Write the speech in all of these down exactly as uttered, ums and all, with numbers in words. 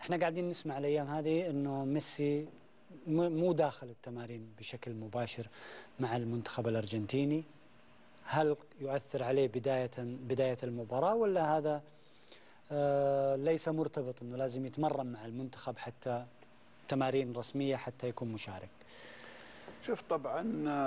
احنا قاعدين نسمع الايام هذه انه ميسي مو داخل التمارين بشكل مباشر مع المنتخب الارجنتيني. هل يؤثر عليه بداية بداية المباراة، ولا هذا آه ليس مرتبط انه لازم يتمرن مع المنتخب حتى تمارين رسمية حتى يكون مشارك؟ شوف طبعا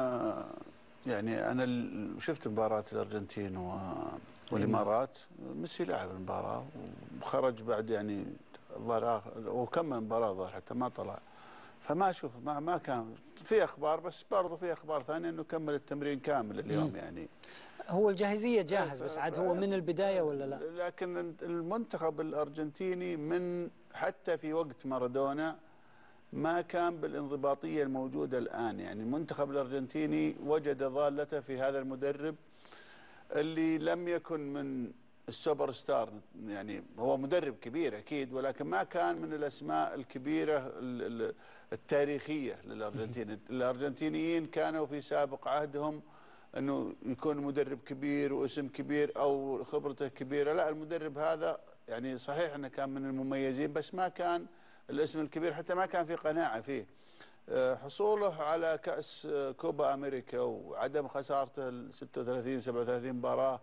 يعني انا شفت مباراة الارجنتين والامارات. ميسي لعب المباراة وخرج بعد يعني الظاهر اخر وكمل المباراة الظاهر حتى ما طلع. فما اشوف ما ما كان في اخبار، بس برضه في اخبار ثانيه انه كمل التمرين كامل اليوم. مم. يعني هو الجاهزيه جاهز، بس عاد هو من البدايه ولا لا؟ لكن المنتخب الارجنتيني من حتى في وقت مارادونا ما كان بالانضباطيه الموجوده الان. يعني المنتخب الارجنتيني وجد ضالته في هذا المدرب اللي لم يكن من السوبر ستار. يعني هو مدرب كبير أكيد، ولكن ما كان من الأسماء الكبيرة التاريخية للأرجنتين. الأرجنتينيين كانوا في سابق عهدهم أنه يكون مدرب كبير واسم كبير أو خبرته كبيرة. لا، المدرب هذا يعني صحيح أنه كان من المميزين، بس ما كان الاسم الكبير، حتى ما كان في قناعة فيه. حصوله على كأس كوبا أمريكا وعدم خسارته ستة وثلاثين سبعة وثلاثين مباراة.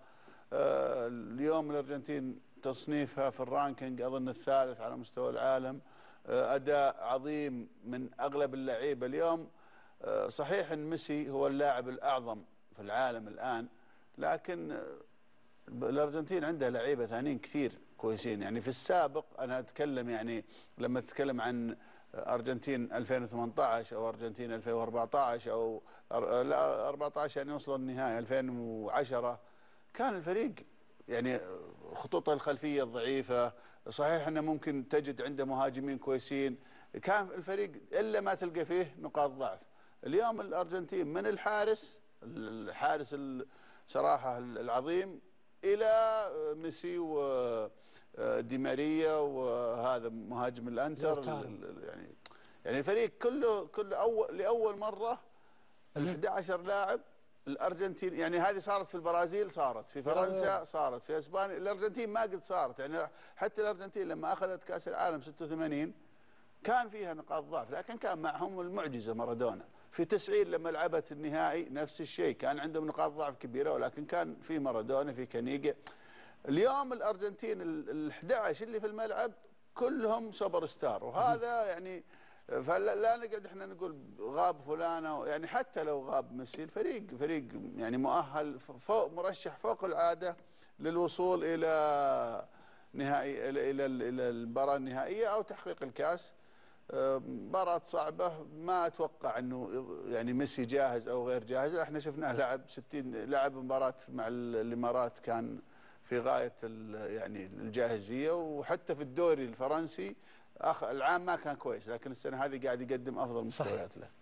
اليوم الأرجنتين تصنيفها في الرانكينج أظن الثالث على مستوى العالم. أداء عظيم من أغلب اللعيبة اليوم. صحيح أن ميسي هو اللاعب الأعظم في العالم الآن، لكن الأرجنتين عندها لعيبة ثانيين كثير كويسين. يعني في السابق أنا أتكلم، يعني لما تتكلم عن أرجنتين ألفين وثمانية عشر أو أرجنتين ألفين وأربعة عشر أو لا أربعة عشر يعني وصلوا النهائي ألفين وعشرة، كان الفريق يعني خطوطه الخلفية الضعيفة. صحيح أنه ممكن تجد عنده مهاجمين كويسين، كان الفريق إلا ما تلقى فيه نقاط ضعف. اليوم الأرجنتين من الحارس الحارس صراحة العظيم إلى ميسي ودي ماريا وهذا مهاجم الأنتر، يعني يعني الفريق كله كله أول لأول مرة ال أحد عشر لاعب الأرجنتين. يعني هذه صارت في البرازيل، صارت في فرنسا، صارت في اسبانيا. الأرجنتين ما قد صارت. يعني حتى الأرجنتين لما أخذت كأس العالم ستة وثمانين كان فيها نقاط ضعف، لكن كان معهم المعجزة مارادونا. في تسعين لما لعبت النهائي نفس الشيء، كان عندهم نقاط ضعف كبيرة، ولكن كان في مارادونا في كانيجا. اليوم الأرجنتين ال أحد عشر اللي في الملعب كلهم سوبر ستار، وهذا يعني فلا لا نقعد احنا نقول غاب فلان. يعني حتى لو غاب ميسي الفريق فريق يعني مؤهل فوق، مرشح فوق العادة للوصول إلى نهائي إلى إلى إلى المباراة النهائية أو تحقيق الكأس. مباراة صعبة، ما أتوقع أنه يعني ميسي جاهز أو غير جاهز. احنا شفناه لعب ستين لعب مباراة مع الإمارات كان في غاية يعني الجاهزية، وحتى في الدوري الفرنسي أخ العام ما كان كويس، لكن السنة هذه قاعد يقدم أفضل مستويات له.